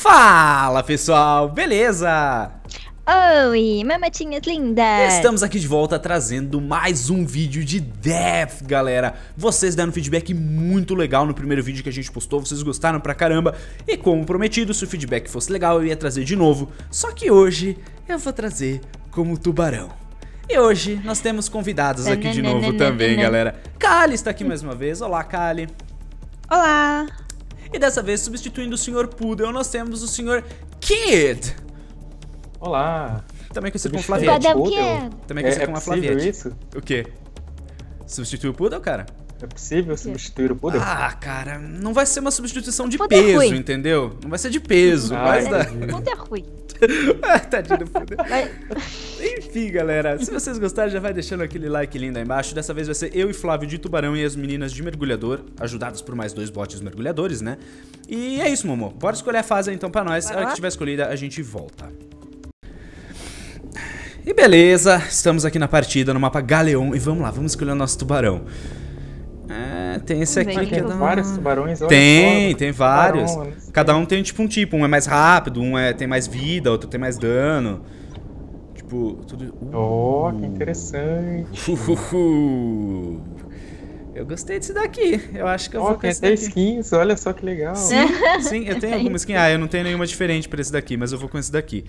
Fala pessoal, beleza? Oi, mamatinhas lindas! Estamos aqui de volta trazendo mais um vídeo de Death, galera. Vocês deram um feedback muito legal no primeiro vídeo que a gente postou, vocês gostaram pra caramba. E como prometido, se o feedback fosse legal, eu ia trazer de novo. Só que hoje eu vou trazer como tubarão. E hoje nós temos convidados aqui de novo também, galera. Kali está aqui mais uma vez. Olá, Kali. Olá! E dessa vez, substituindo o Sr. Poodle, nós temos o Sr. Kid. Olá. Também conhecido como Flaviette. Também conhecido como a Flaviette. Isso? O quê? Substituir o Poodle, cara? É possível substituir o Poodle? Ah, cara, não vai ser uma substituição de peso, entendeu? Não vai ser de peso, mas dá... Muito é ruim. Tadinho do Poodle. Enfim, galera, se vocês gostaram, já vai deixando aquele like lindo aí embaixo. Dessa vez vai ser eu e Flávio de tubarão e as meninas de mergulhador, ajudados por mais 2 bots mergulhadores, né? E é isso, Momo. Bora escolher a fase aí, então pra nós. A hora que tiver escolhida, a gente volta. E beleza, estamos aqui na partida, no mapa Galeon. E vamos lá, vamos escolher o nosso tubarão. Tem esse aqui que tem vários tubarões. Tem vários. Cada um tem tipo um é mais rápido, tem mais vida, outro tem mais dano. Tipo, tudo... Oh, que interessante. Eu gostei desse daqui. Eu acho que eu vou com tem esse até daqui. Skins, olha só que legal. Sim, eu tenho alguma skin. Eu não tenho nenhuma diferente pra esse daqui, mas eu vou com esse daqui.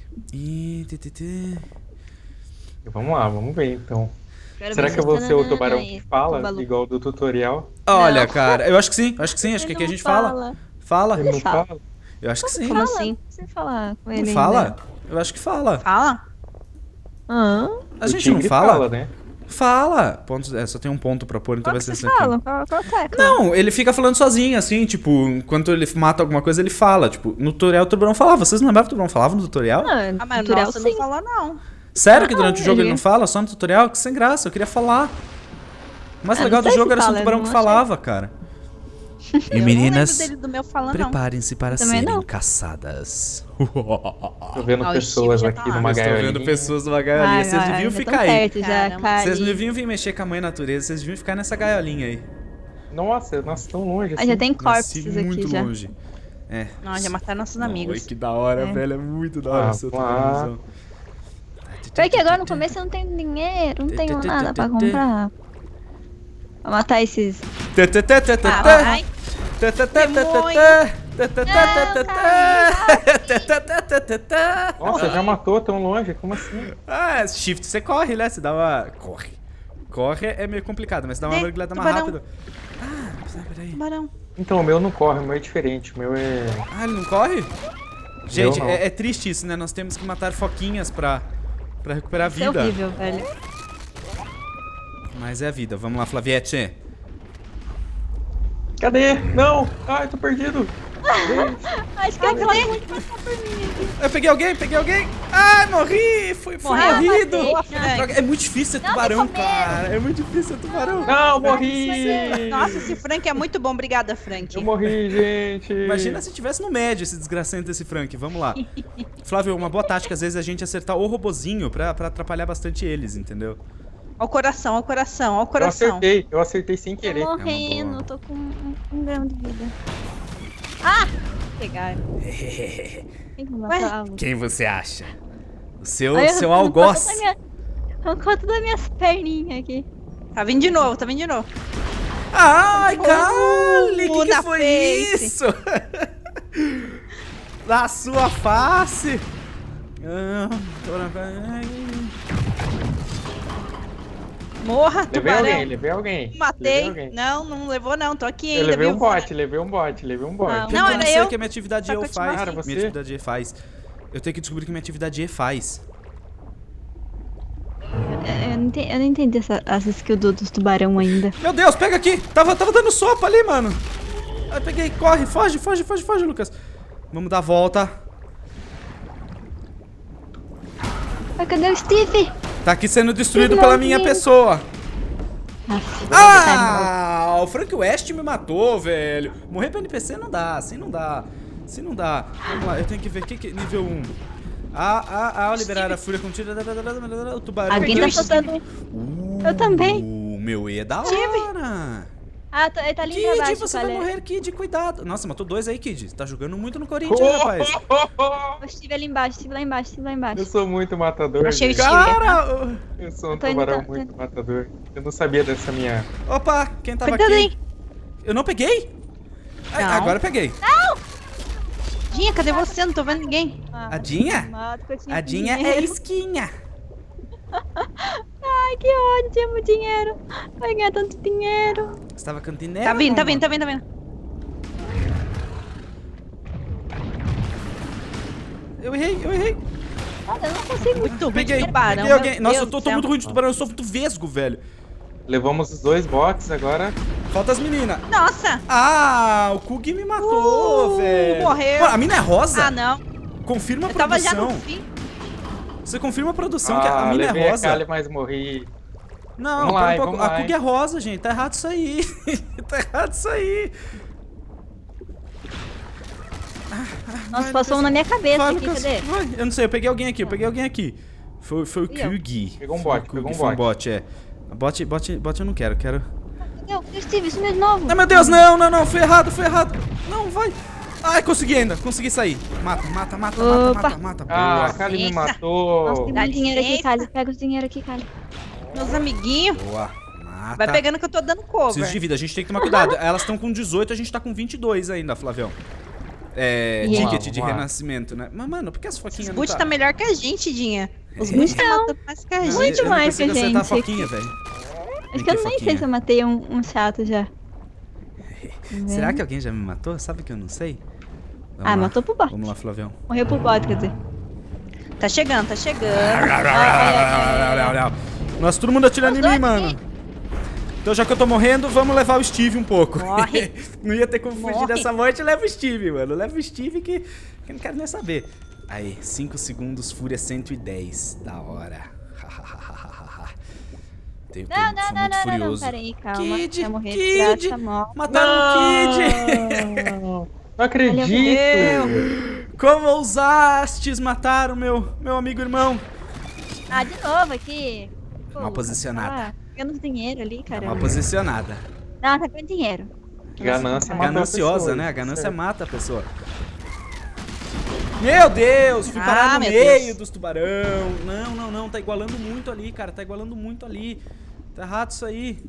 Vamos lá, vamos ver então. Será que eu vou ser o tubarão que fala, igual do tutorial? Olha, cara, eu acho que sim, acho que aqui a gente fala. Fala? Ele não fala? Eu acho que sim. Como assim? Você falar com ele? Não fala? Eu acho que fala. Fala? A gente não fala? Né? Fala! Pontos, só tem um ponto pra pôr, então vai ser esse aqui. Qual é? Não, ele fica falando sozinho, assim, tipo, enquanto ele mata alguma coisa, ele fala. Tipo, no tutorial o tubarão falava. Vocês não lembravam que o tubarão falava no tutorial? Não, mas tutorial nossa, sim. não fala não. Sério que durante o jogo ele não fala? Só no tutorial? Que sem graça, eu queria falar. O mais legal do jogo era só o tubarão que falava, cara. E meninas, preparem-se para serem caçadas. Tô vendo pessoas aqui numa gaiolinha. Estou vendo pessoas numa gaiolinha. Vocês deviam ficar aí. Vocês não deviam vir mexer com a mãe natureza, vocês deviam ficar nessa gaiolinha aí. Nossa, nós estamos longe assim. Já tem corpos aqui muito já. Longe. Não, já mataram nossos amigos. Oi, que da hora, velho. É muito da hora seu tubarãozão. Pior que agora no começo eu não tenho dinheiro, não tenho nada pra comprar. Vou matar esses... Vai. Nossa, já matou tão longe, como assim? Shift você corre, né? Você dá uma... Corre é meio complicado, mas você dá uma mergulhada mais rápida. Peraí. Tubarão. Então, o meu não corre, o meu é diferente, o meu é... Ele não corre? Gente, é triste isso, né? Nós temos que matar foquinhas pra recuperar a vida. Isso é horrível, velho. Mas é a vida. Vamos lá, Flaviette. Cadê? Não! Ai, tô perdido! Acho que aquela muito passar por mim aqui. Eu peguei alguém! Ai, morri! Fui morrido! É muito difícil ser tubarão, cara. É muito difícil ser tubarão. Não, morri! Nossa, esse Frank é muito bom. Obrigada, Frank. Eu morri, gente! Imagina se tivesse no médio esse desgraçado desse Frank. Vamos lá. Flávio, uma boa tática, às vezes, a gente acertar o robozinho pra atrapalhar bastante eles, entendeu? Ó o coração, ó o coração, ó o coração. Eu acertei sem querer. Tô morrendo, tô com um grão de vida. Pegaram. Quem você acha? O seu algoz. Arrancou todas as minhas perninhas aqui. Tá vindo de novo, Ai, Kali, que foi isso? Na sua face. Morra, tubarão. Levei alguém. Matei. Não levou não, tô aqui ainda. Eu levei um bot. Não, era eu não sei eu. o que a minha atividade E faz. Cara, você? Minha atividade E faz. Eu tenho que descobrir o que minha atividade E faz. Eu não entendi essa skill dos tubarão ainda. Meu Deus, pega aqui. Tava dando sopa ali, mano. Aí peguei, corre, foge, Lucas. Vamos dar a volta. Cadê o Steve? Tá aqui sendo destruído pela minha pessoa. O Frank West me matou, velho. Morrer pra NPC não dá, assim não dá. Vamos lá, eu tenho que ver que nível 1. Liberar a fúria contida. O tubarão. Alguém tá faltando. Eu também. O meu E é da hora. Ah, ele tá ali pra baixo, Kid, você vai morrer, Kid, cuidado. Nossa, matou 2 aí, Kid. Tá jogando muito no Corinthians, rapaz. O Steve ali embaixo, Steve lá embaixo, Steve lá embaixo. Eu sou muito matador. Achei o Steve. Cara! Eu sou um tubarão muito matador. Eu não sabia dessa minha... Opa, quem tava Cuidado aqui? aí. Eu não peguei? Não. Agora eu peguei. Dinha, cadê você? Não tô vendo ninguém. A Dinha? A Dinha é esquinha. Ai, que ódio, tinha muito dinheiro. Vai ganhar tanto dinheiro. Você tava cantinera? Tá vindo, tá vindo, tá vindo, tá vindo. Eu errei. Olha, eu não consigo. Muito Peguei, tubarão, peguei alguém. meu Nossa, Deus eu tô do céu. muito ruim de tubarão, eu sou muito vesgo, velho. Levamos os 2 bots agora. Falta as meninas. Nossa! Ah, o Kug me matou, velho. Morreu. Pô, a mina é rosa? Ah, não. Confirma a Eu tava já produção. no fim. Você confirma a produção que a mina levei é rosa. a Kali, mas morri. Não, Vamos lá, pera um pouco. vamos lá, A Kug é rosa, gente. Tá errado isso aí. Tá errado isso aí. Nossa, passou um na minha cabeça aqui, cadê? Vai. Eu não sei, eu peguei alguém aqui, Foi o Kug. Pegou um bot, Foi um bot, é. Bot eu não quero, Cadê o Steve? Isso mesmo de novo. Ai, meu Deus, não, foi errado. Não, vai. Ai, consegui sair. Mata. Ah, a Boa. Kali me Nossa, matou. tem Dá muito dinheiro aqui, licença. Kali. Pega os dinheiro aqui, Kali. Meus amiguinhos. Boa. Mata. Vai pegando que eu tô dando cover. Preciso de vida, a gente tem que tomar cuidado. Elas estão com 18, a gente tá com 22 ainda, Flavião. Ticket de Vamos lá. renascimento, né? Mas, mano, por que as foquinhas Os não boot tá melhor que a gente, Dinha. Os É? boot tá Não. matando mais que a Não, gente. Muito eu mais não consigo que a acertar a gente. foquinha, velho. Acho que eu nem sei se eu matei um chato já. Será que alguém já me matou? Sabe que eu não sei? Vamos Ah, lá. matou pro bot. Vamos lá, Flavião. Morreu pro bot, quer dizer. Tá chegando, tá chegando. Nossa, todo mundo atirando em Os mim, dois mano. Então, já que eu tô morrendo, vamos levar o Steve um pouco. Morre. Não ia ter como fugir Morre. dessa morte, leva o Steve, mano. Leva o Steve que eu não quero nem saber. Aí, 5 segundos, fúria 110. Da hora. Sou muito furioso. Peraí, calma. Kid, Vai morrer de Kid. graça, morre. Mataram o Kid. Não acredito. Como ousastes matar o meu amigo irmão? Ah, de novo aqui. Pô, Mal posicionada. tá pegando dinheiro ali, cara. Mal posicionada. Não, tá pegando dinheiro. Ganância mata a Gananciosa, pessoa, né? A ganância certo. mata a pessoa. Meu Deus, fui parar no meu meio Deus. dos tubarão. Não, tá igualando muito ali, cara. Tá igualando muito ali. Tá errado isso aí.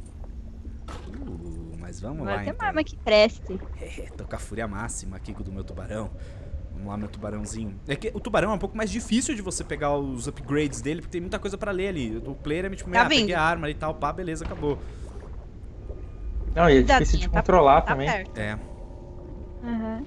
Mas vamos Agora lá, tem uma então. arma que preste. Tô com a fúria máxima aqui do meu tubarão. Vamos lá, meu tubarãozinho. É que o tubarão é um pouco mais difícil de você pegar os upgrades dele, porque tem muita coisa pra ler ali. O player é tipo, Tá vindo. peguei a arma e tal, pá, beleza, acabou. Não, e é difícil de Tadinha, controlar tá também. perto. É. Aham.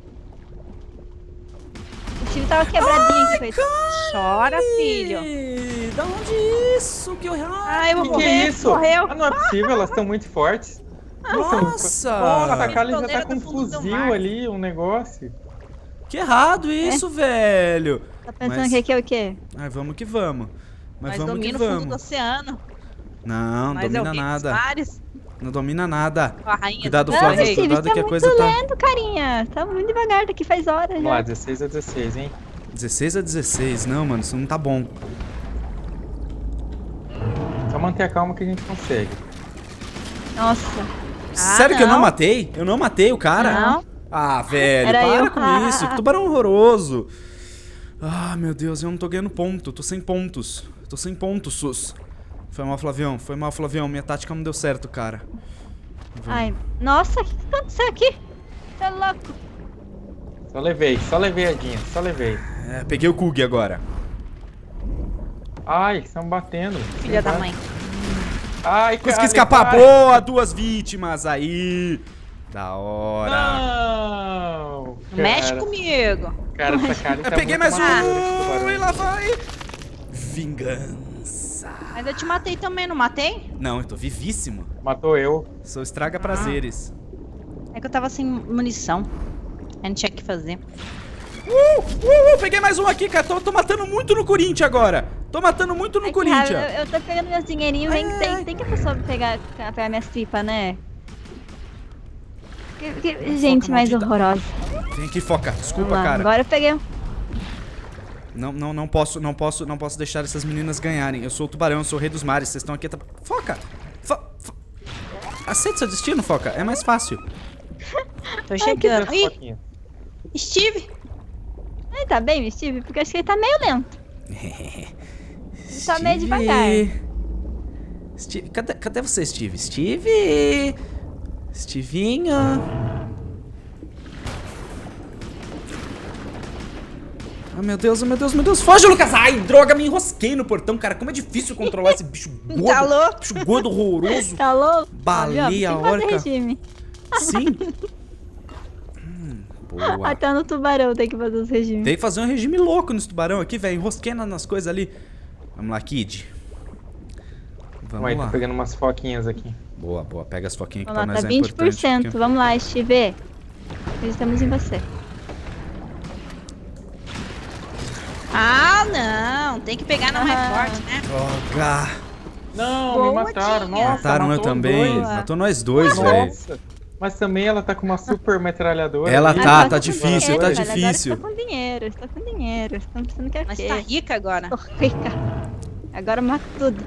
O Steve tava quebradinho aqui, coitado. Chora, filho. Ih, da onde isso? Que horror! Ah, eu vou Que morrer. isso? Morreu. Ah, não é possível, elas estão muito fortes. Nossa! Pô, a Kali já Pistoleira tá com um do fundo do fuzil mar. ali, um negócio. Que errado isso, velho! Tá pensando Mas- que aqui é o quê? Ai, vamos que vamos. Mas Nós vamos que domina o fundo do vamos. oceano. Não, Nós é domina o rei dos nada. mares. Não domina nada. A rainha Cuidado, do Não, Flávio, rei. Steve, cuidado você que a tá coisa muito tá... lento, carinha. Tá muito devagar, daqui faz horas Vamos já. lá, 16 a 16, hein? 16 a 16. Não, mano, isso não tá bom. Só manter a calma que a gente consegue. Nossa. Sério que eu não não. matei? Eu não matei o cara? Não. Ah, velho, Era para eu. com isso. Que tubarão horroroso. Ah, meu Deus, eu não tô ganhando ponto. Tô sem pontos. Tô sem pontos, sus. Foi mal, Flavião. Foi mal, Flavião. Minha tática não deu certo, cara. Ai, nossa, o que aconteceu aqui? Você é louco. Só levei a Dinha, só levei. É, peguei o Kug agora. Ai, estão batendo. Filha da mãe. Ai, Consegui Kali, escapar. vai. Boa, 2 vítimas aí. Da hora. Não! Mexe cara. comigo. Cara, essa Kali tá Eu peguei muito mais matadora de um tubarão. e lá vai. Vingança. Mas eu te matei também, não matei? Não, eu tô vivíssimo. Matou eu. Sou estraga prazeres. É que eu tava sem munição. A gente tinha que fazer. Peguei mais um aqui, cara. Tô matando muito no Corinthians agora. Tô matando muito no Ai, Corinthians. cara, eu tô pegando meus dinheirinhos, tem que a pessoa pegar minhas tripas, né? Gente mais maldita. horrorosa. Vem aqui, foca. Desculpa, Vamos lá, cara. agora eu peguei um. Não posso deixar essas meninas ganharem. Eu sou o tubarão, eu sou o rei dos mares. Vocês estão aqui. Foca! Aceita seu destino, Foca. É mais fácil. Tô chegando. Ih, Steve. Ele tá bem, Steve? Porque acho que ele tá meio lento. Ele tá meio devagar. Steve, cadê você, Steve? Steve! Stevinho! Ah, meu Deus, meu Deus, meu Deus. Foge, Lucas! Ai, droga, me enrosquei no portão, cara. Como é difícil controlar esse bicho gordo. Tá louco? Bicho gordo, horroroso. Tá louco? Baleia a orca. Sim. Boa. Até no tubarão tem que fazer os regimes. Tem que fazer um regime louco nesse tubarão aqui, velho. Enrosquei nas coisas ali. Vamos lá, Kid. Vamos lá. Tô pegando umas foquinhas aqui. Boa, boa. Pega as foquinhas que Vamos pra lá, nós tá é importante. 20%. Porque... Vamos lá, Steve. Acreditamos em você. Ah, não. Tem que pegar na mais forte, né? Droga. Não, Boa, me mataram. Dinha. Nossa, Mataram eu também. dois. Matou nós dois, velho. Nossa. Mas também ela tá com uma super metralhadora. Ela ali. tá difícil, tá Olha, difícil. Agora você tá com dinheiro, você tá com dinheiro. Você tá precisando que Mas tá rica agora. Tô rica. Agora mata tudo.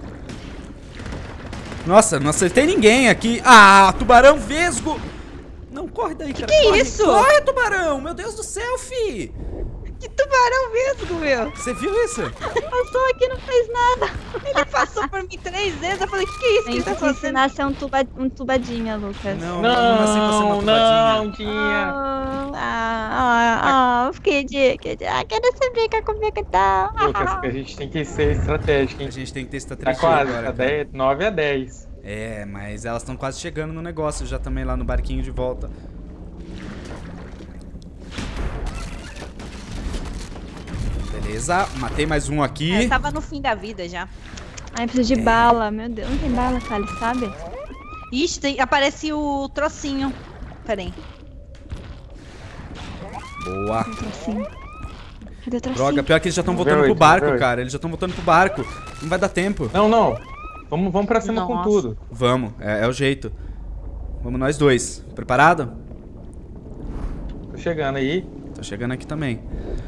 Nossa, não acertei ninguém aqui. Ah, tubarão vesgo. Não, corre daí, cara. Que corre, isso? Corre, tubarão. Meu Deus do céu, fi. Que tubarão vesgo, meu. Você viu isso? Passou aqui, não fez nada. Ele passou por mim 3 vezes. Eu falei, que é isso que Tem ele tá que fazendo? ensinar a ser um tubadinha, Lucas. Não nasci pra ser uma tubadinha. Não, Dinha. Kid. Quero você brincar comigo, tá? Lucas, a gente tem que ser estratégico, A hein? gente tem que ter Tá estratégia quase, agora. tá Cara. 9 a 10. É, mas elas estão quase chegando no negócio já também lá no barquinho de volta. Beleza, matei mais um aqui. Eu tava no fim da vida já. Ai, preciso de bala. Meu Deus, não tem bala, Kali, sabe? Ixi, aparece o trocinho. Pera aí. Boa. Trocinho. Cadê o trocinho? Droga, pior que eles já estão voltando pro barco, cara. Eles já estão voltando pro barco. Não vai dar tempo. Não. Vamos pra cima com Nossa. tudo. Vamos, é o jeito. Vamos nós dois. Preparado? Tô chegando aí. Tô chegando aqui também.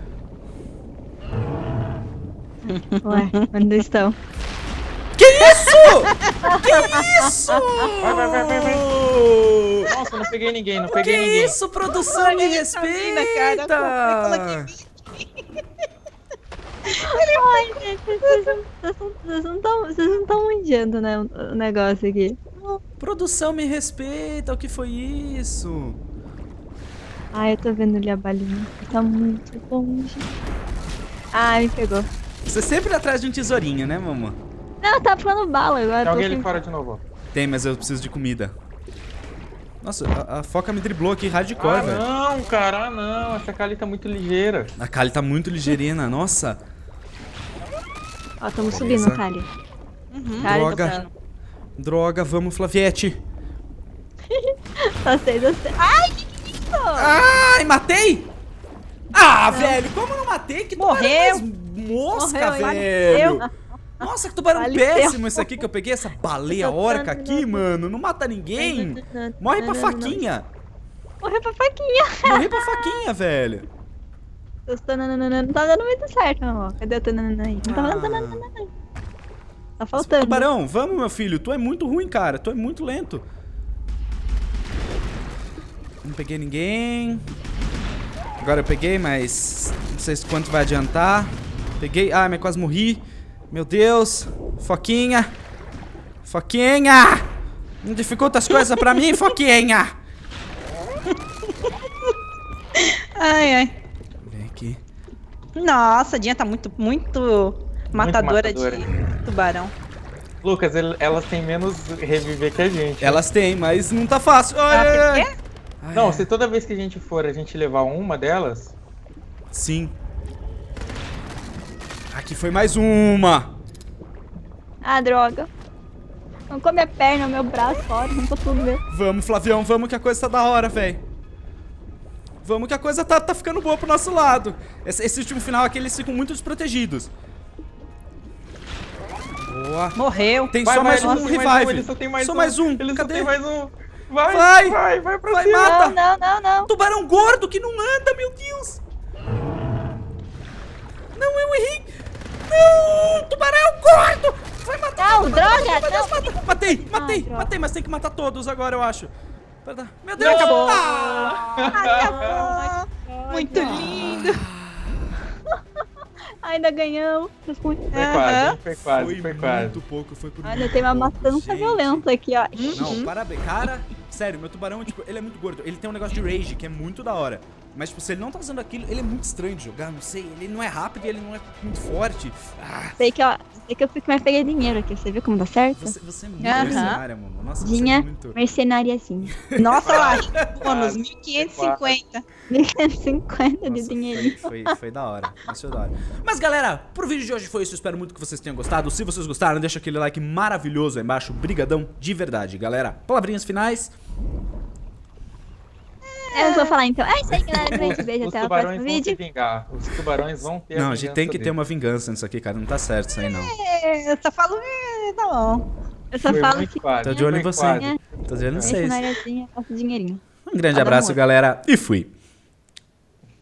Ué, onde estão? Que isso? Que isso? Vai. Nossa, não peguei ninguém, Que ninguém. isso, produção, me respeita! Ai, gente, vocês não estão manjando, né, o negócio aqui. Produção, me respeita, o que foi isso? Ai, eu tô vendo ali a balinha. Tá muito longe. Ai, me pegou. Você sempre atrás de um tesourinho, né, mamãe? Não, tá falando bala agora. Tem alguém ali fora de novo. Tem, mas eu preciso de comida. Nossa, a Foca me driblou aqui hardcore, velho. Não, cara, não. Essa Kali tá muito ligeira. A Kali tá muito ligeirina, nossa. Ó, tamo Beleza. subindo, Kali. Kali, Droga. Droga, vamos, Flaviette. Tá 6 a 6. Ai, que isso? Ai, matei? Ah, velho, como eu não matei? Que tubarão Morreu. mais mosca, Morreu, velho. morreu. Nossa, que tubarão Faleceu. péssimo esse aqui que eu peguei, essa baleia orca aqui, mano. Não mata ninguém. Morre pra faquinha. Morreu pra faquinha. Morri pra faquinha, velho. Não tá dando muito certo, amor. Cadê o tananana aí? Não tá dando tananana aí. Tá faltando. Tubarão, vamos, meu filho. Tu é muito ruim, cara. Tu é muito lento. Não peguei ninguém. Agora eu peguei, mas não sei se quanto vai adiantar. Peguei. Ah, mas quase morri. Meu Deus. Foquinha. Foquinha. Não dificulta as coisas pra mim, Foquinha. Ai. Vem aqui. Nossa, a Dinha tá muito matadora de tubarão. Lucas, elas têm menos reviver que a gente. Elas têm, mas não tá fácil. Ai, ai, ai. Quê? Ai, Não, ai. se toda vez que a gente for, a gente levar uma delas... Sim. Aqui foi mais uma. Ah, droga. Não come a perna, meu braço, fora, não tô tudo meu. Vamos, Flavião, vamos que a coisa tá da hora, velho. Vamos que a coisa tá ficando boa pro nosso lado. Esse último final aqui, eles ficam muito desprotegidos. Boa. Morreu. Tem Vai, só mais vai, um ele revive. só tem mais Só um. mais um. Ele Cadê? só tem mais um. Vai. Vai pra Vai, cima. mata. Não. Tubarão gordo que não anda, meu Deus. Não, eu errei. Não, tubarão gordo. Vai matar. Não, droga, Mata. Matei, mas tem que matar todos agora, eu acho. Meu Deus, acabou. Acabou. Muito lindo. Ainda ganhamos. Foi quase. Muito pouco, foi por muito Olha, tem uma matança violenta aqui, ó. Não, parabéns. Cara, sério, meu tubarão, tipo, ele é muito gordo. Ele tem um negócio de rage que é muito da hora. Mas, tipo, se ele não tá fazendo aquilo, ele é muito estranho de jogar, não sei. Ele não é rápido e ele não é muito forte. Sei que, ó, eu fico mais peguei dinheiro aqui. Você viu como dá certo? Você é muito mercenária, mano. Nossa, você é muito... mercenariazinha. Nossa, eu acho. Bônus, 1.550. 1.550 de dinheirinho. Foi da hora. Isso foi da hora. Mas, galera, pro vídeo de hoje foi isso. Eu espero muito que vocês tenham gostado. Se vocês gostaram, deixa aquele like maravilhoso aí embaixo. Brigadão de verdade, galera. Palavrinhas finais. Eu vou falar então. É isso aí, galera. Grande beijo. Até o próximo vídeo. Os tubarões vão ter Não, a gente tem que ter uma vingança nisso aqui, cara. Não tá certo isso aí, não. Eu só falo... tá bom. Eu só falo que... Tô de olho em você. Tô de olho em vocês. Mercenariazinha, nosso dinheirinho. Um grande abraço, galera. E fui.